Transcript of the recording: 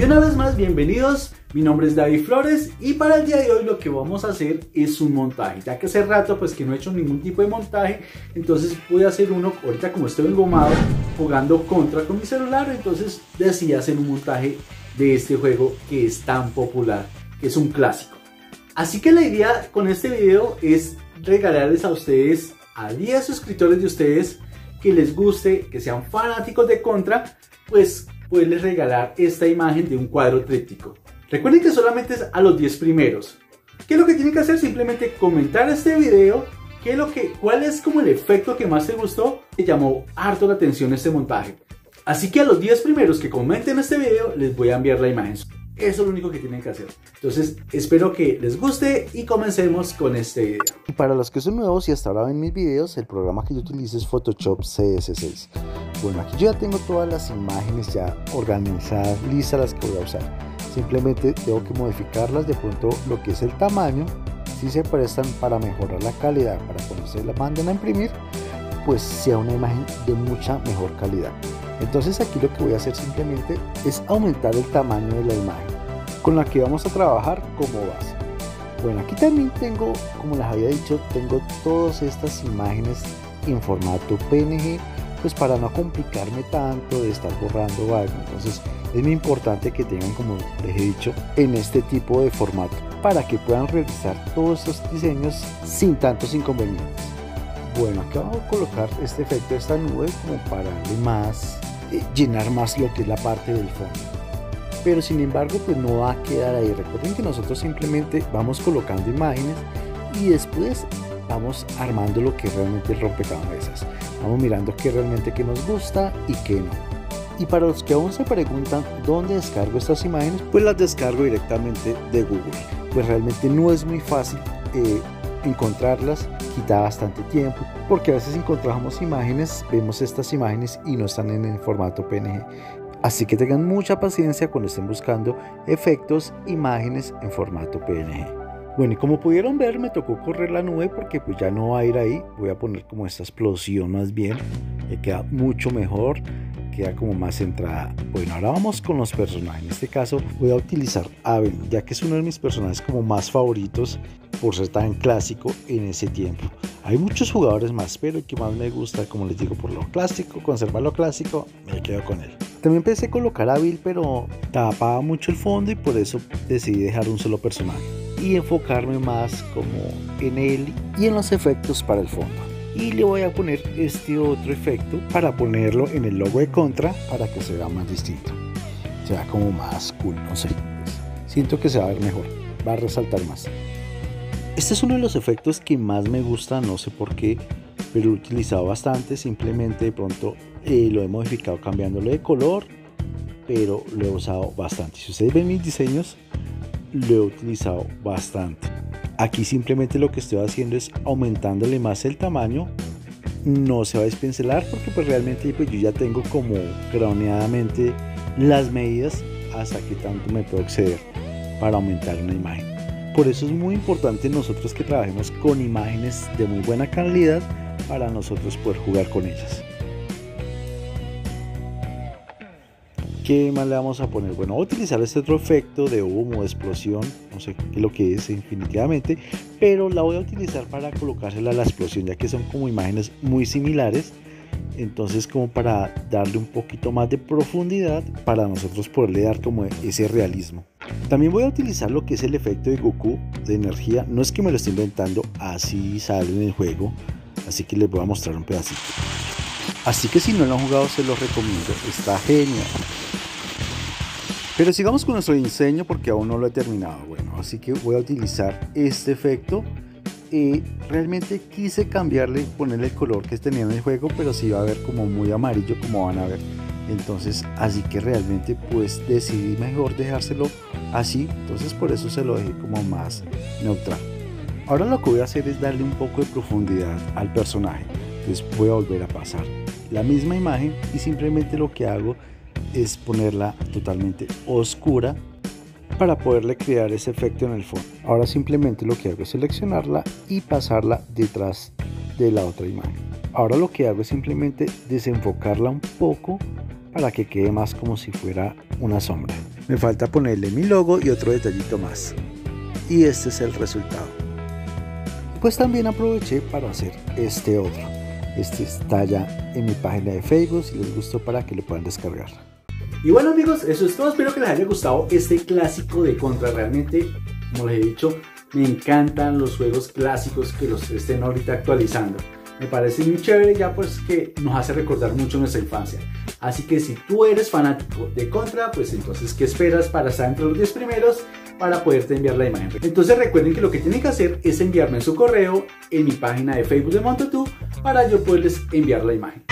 Y una vez más, bienvenidos, mi nombre es David Flores y para el día de hoy lo que vamos a hacer es un montaje. Ya que hace rato pues que no he hecho ningún tipo de montaje, entonces voy a hacer uno, ahorita como estoy engomado jugando Contra con mi celular, entonces decidí hacer un montaje de este juego que es tan popular, que es un clásico. Así que la idea con este video es regalarles a ustedes, a 10 suscriptores de ustedes que les guste, que sean fanáticos de Contra, pues poderles regalar esta imagen de un cuadro tríptico. Recuerden que solamente es a los 10 primeros. ¿Qué es lo que tienen que hacer? Simplemente comentar este video, cuál es como el efecto que más te gustó, que llamó harto la atención este montaje. Así que a los 10 primeros que comenten este video les voy a enviar la imagen. Eso es lo único que tienen que hacer. Entonces espero que les guste y comencemos con este video. Y para los que son nuevos y hasta ahora ven mis videos, el programa que yo utilizo es Photoshop CS6. Bueno, aquí yo ya tengo todas las imágenes ya organizadas, listas las que voy a usar. Simplemente tengo que modificarlas, de pronto lo que es el tamaño, si se prestan para mejorar la calidad, para cuando se la manden a imprimir, pues sea una imagen de mucha mejor calidad. Entonces aquí lo que voy a hacer simplemente es aumentar el tamaño de la imagen con la que vamos a trabajar como base. Bueno, aquí también tengo, como les había dicho, tengo todas estas imágenes en formato PNG, pues para no complicarme tanto de estar borrando algo. Entonces es muy importante que tengan, como les he dicho, en este tipo de formato para que puedan realizar todos estos diseños sin tantos inconvenientes. Bueno, aquí vamos a colocar este efecto de esta nube como para darle más, llenar más lo que es la parte del fondo. Pero sin embargo pues no va a quedar ahí. Recuerden que nosotros simplemente vamos colocando imágenes y después vamos armando lo que realmente es el rompecabezas. Vamos mirando qué realmente que nos gusta y qué no. Y para los que aún se preguntan dónde descargo estas imágenes, pues las descargo directamente de Google. Pues realmente no es muy fácil encontrarlas, quita bastante tiempo, porque a veces encontramos imágenes, vemos estas imágenes y no están en el formato PNG. Así que tengan mucha paciencia cuando estén buscando efectos, imágenes en formato PNG. Bueno, y como pudieron ver, me tocó correr la nube porque pues ya no va a ir ahí. Voy a poner como esta explosión más bien, que queda mucho mejor, queda como más centrada. Bueno, ahora vamos con los personajes. En este caso voy a utilizar a Abel, ya que es uno de mis personajes como más favoritos por ser tan clásico en ese tiempo. Hay muchos jugadores más, pero el que más me gusta, como les digo, por lo clásico, conservar lo clásico, me quedo con él. También pensé colocar a Bill, pero tapaba mucho el fondo y por eso decidí dejar un solo personaje y enfocarme más como en él y en los efectos para el fondo. Y le voy a poner este otro efecto para ponerlo en el logo de Contra para que se vea más distinto, se vea como más cool, no sé, siento que se va a ver mejor, va a resaltar más. Este es uno de los efectos que más me gusta, no sé por qué, pero lo he utilizado bastante. Simplemente de pronto lo he modificado cambiándole de color, pero lo he usado bastante. Si ustedes ven mis diseños, lo he utilizado bastante. Aquí simplemente lo que estoy haciendo es aumentándole más el tamaño. No se va a despincelar porque pues realmente pues yo ya tengo como craneadamente las medidas hasta que tanto me puedo exceder para aumentar una imagen. Por eso es muy importante nosotros que trabajemos con imágenes de muy buena calidad para nosotros poder jugar con ellas. ¿Qué más le vamos a poner? Bueno, voy a utilizar este otro efecto de humo, de explosión, no sé qué es lo que es definitivamente, pero la voy a utilizar para colocársela a la explosión, ya que son como imágenes muy similares. Entonces como para darle un poquito más de profundidad para nosotros poderle dar como ese realismo. También voy a utilizar lo que es el efecto de Goku de energía. No es que me lo esté inventando, así sale en el juego, así que les voy a mostrar un pedacito. Así que si no lo han jugado se los recomiendo, está genial. Pero sigamos con nuestro diseño porque aún no lo he terminado. Bueno, así que voy a utilizar este efecto. Realmente quise cambiarle, ponerle el color que tenía en el juego, pero se iba a ver como muy amarillo, como van a ver. Entonces así que realmente pues decidí mejor dejárselo así, entonces por eso se lo dejé como más neutral. Ahora lo que voy a hacer es darle un poco de profundidad al personaje. Entonces voy a volver a pasar la misma imagen y simplemente lo que hago es ponerla totalmente oscura para poderle crear ese efecto en el fondo. Ahora simplemente lo que hago es seleccionarla y pasarla detrás de la otra imagen. Ahora lo que hago es simplemente desenfocarla un poco para que quede más como si fuera una sombra. Me falta ponerle mi logo y otro detallito más. Y este es el resultado. Pues también aproveché para hacer este otro. Este está ya en mi página de Facebook, si les gustó, para que lo puedan descargar. Y bueno amigos, eso es todo. Espero que les haya gustado este clásico de Contra. Realmente, como les he dicho, me encantan los juegos clásicos que los estén ahorita actualizando. Me parece muy chévere, ya pues que nos hace recordar mucho nuestra infancia. Así que si tú eres fanático de Contra, pues entonces ¿qué esperas para estar entre los 10 primeros para poderte enviar la imagen? Entonces recuerden que lo que tienen que hacer es enviarme su correo en mi página de Facebook de Montotú para yo poderles enviar la imagen.